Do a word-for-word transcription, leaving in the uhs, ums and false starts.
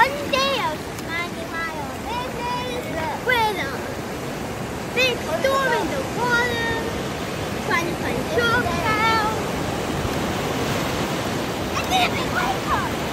One day I was minding my own business with a big storm in the water, trying to find shore cow. And then a big wake up.